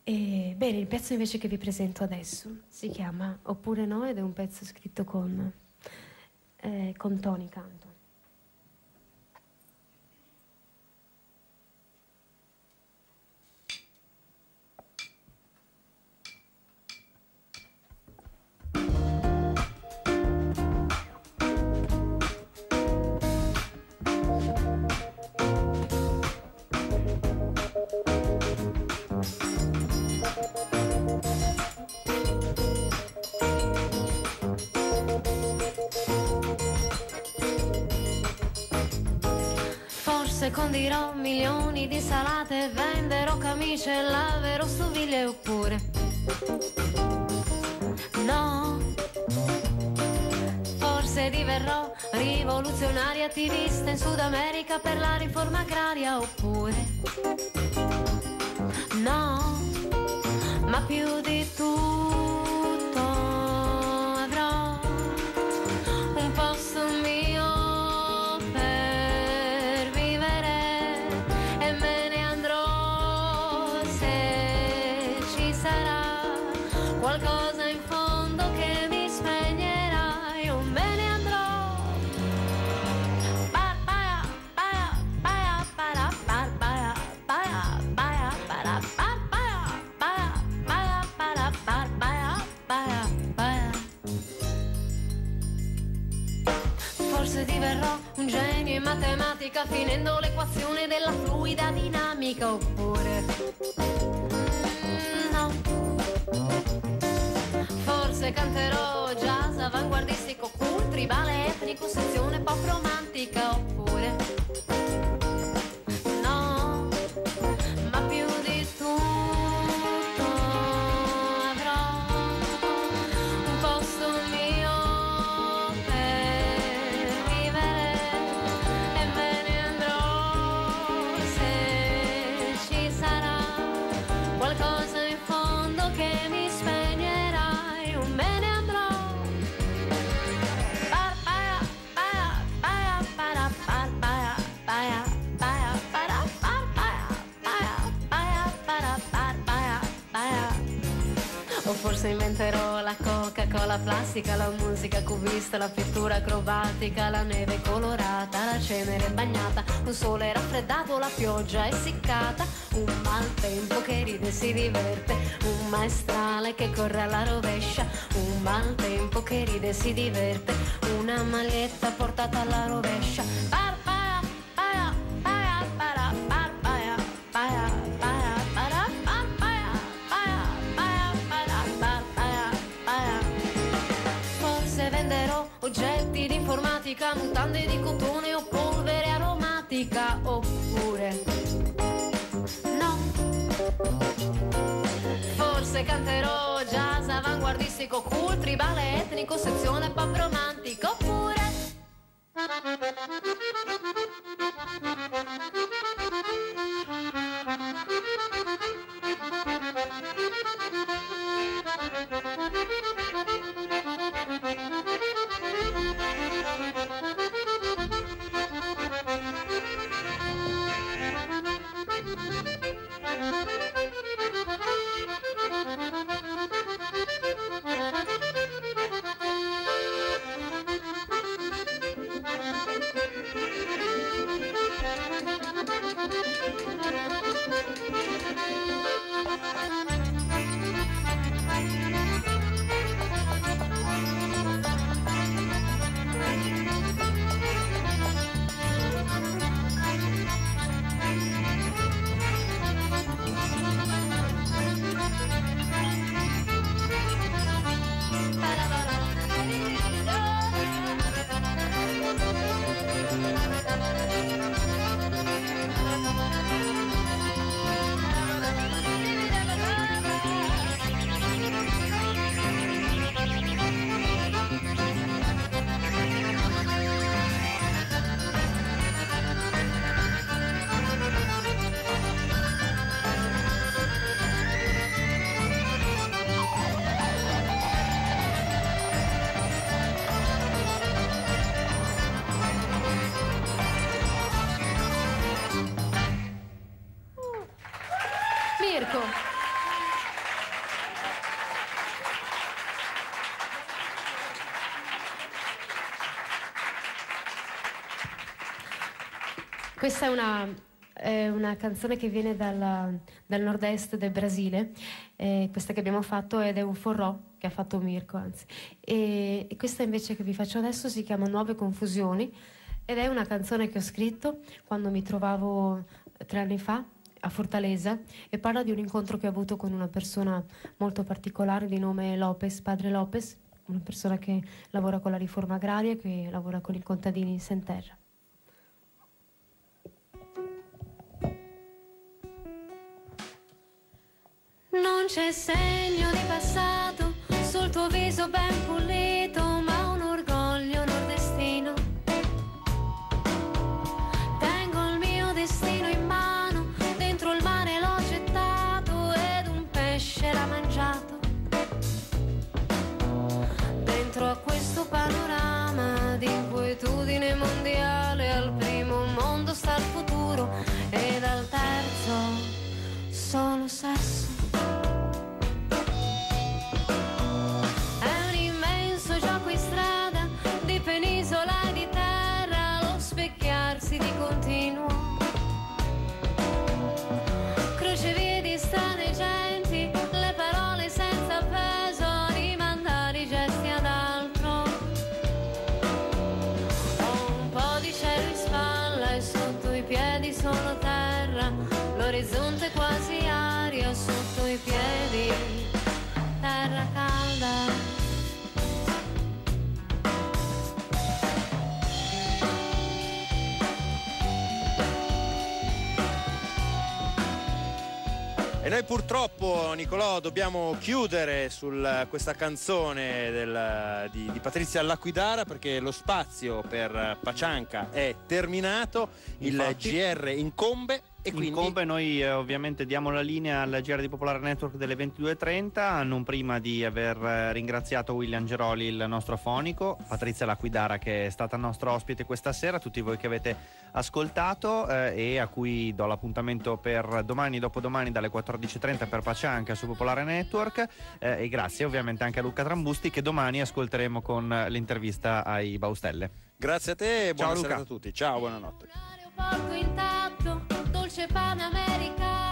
E bene, il pezzo invece che vi presento adesso si chiama Oppure no ed è un pezzo scritto con Tony Canto. Forse condirò milioni di salate, venderò camicie, laverò stoviglie oppure no. Forse diverrò rivoluzionaria attivista in Sud America per la riforma agraria oppure no. Ma più di tutto avrò un posto mio per vivere e me ne andrò se ci sarà qualcosa in fondo che mi spegnerà. Io me ne andrò. Forse diverrò un genio in matematica finendo l'equazione della fluida dinamica oppure no. Forse canterò jazz avanguardistico, cool, tribale, etnico, sezione pop romantica oppure no. Ma più di tutto avrò un posto mio per vivere e me ne andrò se ci sarà qualcosa in fondo che mi spegnerà. Io me ne andrò. O forse inventerò la Coca-Cola plastica, la musica cubista, la pittura acrobatica, la neve colorata, la cenere bagnata, un sole raffreddato, la pioggia essiccata, un maltempo che ride e si diverte, un maestrale che corre alla rovescia, un maltempo che ride e si diverte, una maglietta portata alla rovescia. Forse venderò oggetti di informatica, mutande di cotone o polvere aromatica oppure no. Forse canterò jazz avanguardistico, cool, tribale, etnico, sezione pop romantica oppure Questa è una canzone che viene dal nord-est del Brasile, questa che abbiamo fatto, ed è un forró che ha fatto Mirko, anzi. E questa invece che vi faccio adesso si chiama Nuove Confusioni, ed è una canzone che ho scritto quando mi trovavo 3 anni fa a Fortaleza, e parla di un incontro che ho avuto con una persona molto particolare di nome Lopez, padre Lopez, una persona che lavora con la riforma agraria e che lavora con i contadini sen terra. Non c'è segno di passato sul tuo viso ben pulito, ma un orgoglio nordestino. Tengo il mio destino in mano, dentro il mare l'ho gettato ed un pesce l'ha mangiato. Dentro a questo panorama di inquietudine mondiale, al primo mondo sta il futuro ed al terzo solo sesso. Penisola di terra, lo specchiarsi di continuo, crocevie di strane genti, le parole senza peso, rimandare i gesti ad altro. Ho un po' di cielo in spalla e sotto i piedi solo terra, l'orizzonte quasi aria, sotto i piedi terra calda. E noi purtroppo, Nicolò, dobbiamo chiudere su questa canzone di Patrizia L'acquidara, perché lo spazio per Pacianca è terminato. Infatti, il GR incombe. E quindi noi ovviamente diamo la linea al GR di Popolare Network delle 22:30, non prima di aver ringraziato William Geroli, il nostro fonico, Patrizia L'acquidara che è stata nostra ospite questa sera, tutti voi che avete ascoltato e a cui do l'appuntamento per domani, dopodomani dalle 14:30 per Pacianca su Popolare Network, e grazie ovviamente anche a Luca Trambusti che domani ascolteremo con l'intervista ai Baustelle. Grazie a te e buona serata a tutti. Ciao, buonanotte. Porco intatto, dolce pane americano.